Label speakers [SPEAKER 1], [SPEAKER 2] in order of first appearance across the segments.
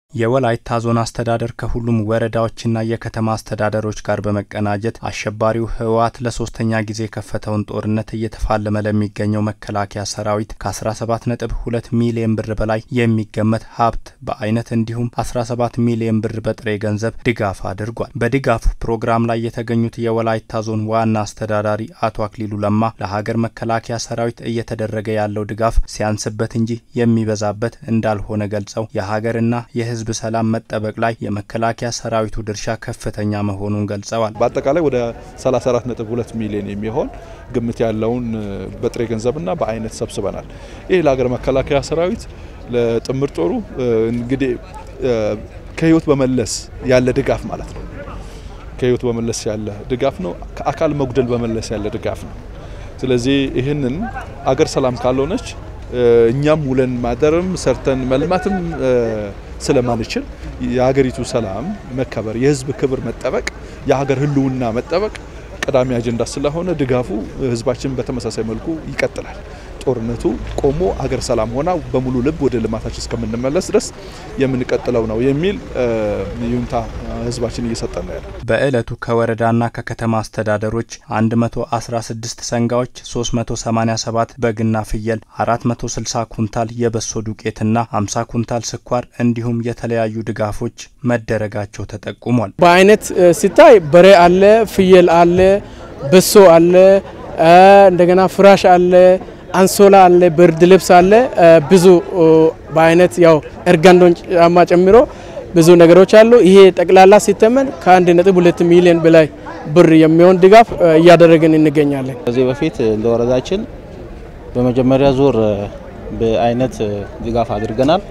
[SPEAKER 1] የወላይታ ዞን አስተዳደር ከሁሉም ወረዳዎችና የከተማ አስተዳደሮች ጋር በመቀናጀት አሸባሪው ህወሓት ለሶስተኛ ጊዜ ከፈተውን ጦርነት እየተፋለመ ለሚገኘው መከላከያ ሰራዊት ከ17.2 ሚሊዮን ብር በላይ የሚገመት ሀብት በአይነት እንዲሁም 17 ሚሊዮን ብር በጥሬ ገንዘብ ድጋፍ አድርጓል። በድጋፉ ፕሮግራም ላይ የተገኙት የወላይታ ዞን ዋና አስተዳዳሪ አቶ አክሊሉ ለማ ለሀገር መከላከያ ሰራዊት እየተደረገ ያለው ድጋፍ ሲያንስበት እንጂ የሚበዛበት እንዳልሆነ ገልጸው የሀገርና የህዝብ ሰላም መጠበቅ ላይ የመከላከያ ሰራዊቱ ድርሻ ከፍተኛ መሆኑን ገልጸዋል።
[SPEAKER 2] በአጠቃላይ ወደ 34.2 ሚሊዮን የሚሆን ግምት ያለውን በጥሬ ገንዘብና በአይነት ሰብስበናል። ይሄ ለሀገር መከላከያ ሰራዊት ለጥምር ጦሩ እንግዲህ ከህይወት በመለስ ያለ ድጋፍ ማለት ነው። ከህይወት በመለስ ያለ ድጋፍ ነው። ከአካል መጉደል በመለስ ያለ ድጋፍ ነው። ስለዚህ ይሄንን አገር ሰላም ካልሆነች እኛም ውለን ማደርም ሰርተን መልማትም ስለማንችል የሀገሪቱ ሰላም መከበር የህዝብ ክብር መጠበቅ የሀገር ህልውና መጠበቅ ቀዳሚ አጀንዳ ስለሆነ ድጋፉ ህዝባችን በተመሳሳይ መልኩ ይቀጥላል። ጦርነቱ ቆሞ አገር ሰላም ሆና በሙሉ ልብ ወደ ልማታችን እስከምንመለስ ድረስ የምንቀጥለው ነው የሚል ይሁንታ ህዝባችን እየሰጠን ነው ያለው።
[SPEAKER 1] በእለቱ ከወረዳና ከከተማ አስተዳደሮች 116 ሰንጋዎች 387 በግና ፍየል 460 ኩንታል የበሶ ዱቄትና 50 ኩንታል ስኳር እንዲሁም የተለያዩ ድጋፎች መደረጋቸው ተጠቁሟል።
[SPEAKER 3] በአይነት ሲታይ በሬ አለ፣ ፍየል አለ፣ በሶ አለ፣ እንደገና ፍራሽ አለ፣ አንሶላ አለ፣ ብርድ ልብስ አለ። ብዙ በአይነት ያው እርጋንዶን ጫማ ጨምሮ ብዙ ነገሮች አሉ። ይሄ ጠቅላላ ሲተመን ከ1.2 ሚሊዮን በላይ ብር የሚሆን ድጋፍ እያደረግን እንገኛለን።
[SPEAKER 4] ከዚህ በፊት ለወረዳችን በመጀመሪያ ዙር በአይነት ድጋፍ አድርገናል።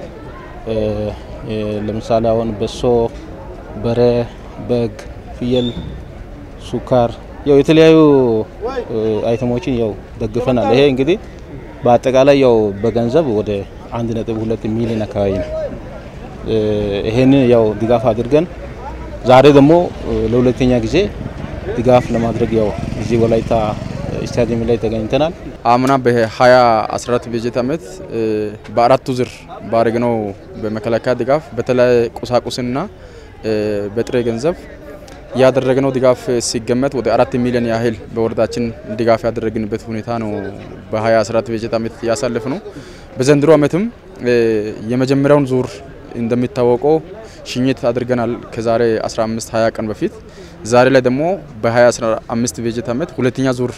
[SPEAKER 4] ለምሳሌ አሁን በሶ፣ በሬ፣ በግ፣ ፍየል፣ ሱካር ያው የተለያዩ አይተሞችን ያው ደግፈናል። ይሄ እንግዲህ በአጠቃላይ ያው በገንዘብ ወደ 1.2 ሚሊዮን አካባቢ ነው። ይሄን ያው ድጋፍ አድርገን ዛሬ ደግሞ ለሁለተኛ ጊዜ ድጋፍ ለማድረግ ያው እዚህ ወላይታ ስታዲየም ላይ ተገኝተናል።
[SPEAKER 5] አምና በ2014 በጀት ዓመት በአራቱ ዙር ባደረግነው በመከላከያ ድጋፍ በተለይ ቁሳቁስና በጥሬ ገንዘብ ያደረግነው ድጋፍ ሲገመት ወደ 4 ሚሊዮን ያህል በወረዳችን ድጋፍ ያደረግንበት ሁኔታ ነው። በ2014 በጀት ዓመት ያሳለፍነው በዘንድሮ ዓመትም የመጀመሪያውን ዙር እንደሚታወቀው ሽኝት አድርገናል ከዛሬ 15-20 ቀን በፊት። ዛሬ ላይ ደግሞ በ2015 በጀት ዓመት ሁለተኛ ዙር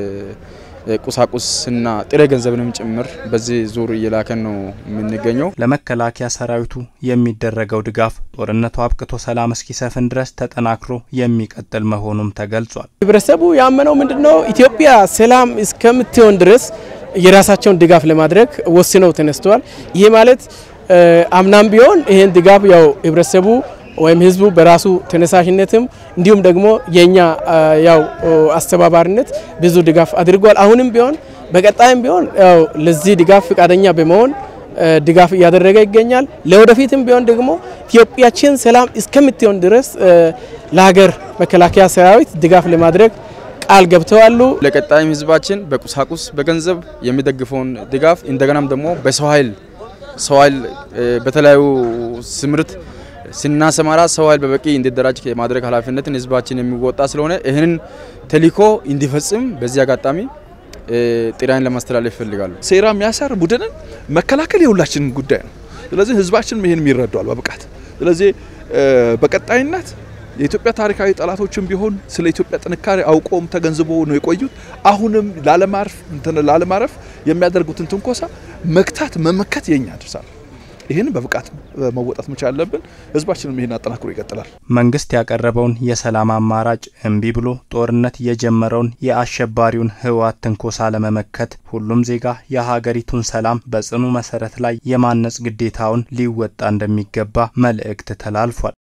[SPEAKER 5] ቁሳቁስና ጥሬ ገንዘብንም ጭምር በዚህ ዙር እየላከን ነው የምንገኘው።
[SPEAKER 1] ለመከላከያ ሰራዊቱ የሚደረገው ድጋፍ ጦርነቱ አብቅቶ ሰላም እስኪሰፍን ድረስ ተጠናክሮ የሚቀጥል መሆኑም ተገልጿል።
[SPEAKER 3] ህብረተሰቡ ያመነው ምንድነው ኢትዮጵያ ሰላም እስከምትሆን ድረስ የራሳቸውን ድጋፍ ለማድረግ ወስነው ተነስተዋል። ይሄ ማለት አምናም ቢሆን ይሄን ድጋፍ ያው ህብረተሰቡ ወይም ህዝቡ በራሱ ተነሳሽነትም እንዲሁም ደግሞ የኛ ያው አስተባባሪነት ብዙ ድጋፍ አድርጓል። አሁንም ቢሆን በቀጣይም ቢሆን ያው ለዚህ ድጋፍ ፈቃደኛ በመሆን ድጋፍ ያደረገ ይገኛል። ለወደፊትም ቢሆን ደግሞ ኢትዮጵያችን ሰላም እስከምትሆን ድረስ ለሀገር መከላከያ ሰራዊት ድጋፍ ለማድረግ ቃል ገብተዋል።
[SPEAKER 5] ለቀጣይም ህዝባችን በቁሳቁስ በገንዘብ የሚደግፈውን ድጋፍ እንደገናም ደግሞ በሰው ኃይል በተለያዩ ስምርት ሲናሰማራ ሰው ኃይል በበቂ እንዲደራጅ የማድረግ ኃላፊነትን ህዝባችን የሚወጣ ስለሆነ ይሄንን ተልዕኮ እንዲፈጽም በዚህ አጋጣሚ ጥሪያን ለማስተላለፍ ይፈልጋሉ።
[SPEAKER 2] ሴራ የሚያሳር ቡድንን መከላከል የሁላችን ጉዳይ ነው። ስለዚህ ህዝባችን ይሄን ይረዳዋል በብቃት። ስለዚህ በቀጣይነት የኢትዮጵያ ታሪካዊ ጠላቶችን ቢሆን ስለ ኢትዮጵያ ጥንካሬ አውቆም ተገንዝቦ ነው የቆዩት። አሁንም ላለማረፍ የሚያደርጉትን ትንኮሳ መክታት መመከት የኛ ድርሻ ነው። ይሄን በብቃት መወጣት መቻል አለብን። ህዝባችንም ይሄን አጠናክሮ ይቀጥላል።
[SPEAKER 1] መንግስት ያቀረበውን የሰላም አማራጭ እምቢ ብሎ ጦርነት የጀመረውን የአሸባሪውን ህወሓት ትንኮሳ ለመመከት ሁሉም ዜጋ የሀገሪቱን ሰላም በጽኑ መሰረት ላይ የማነጽ ግዴታውን ሊወጣ እንደሚገባ መልእክት ተላልፏል።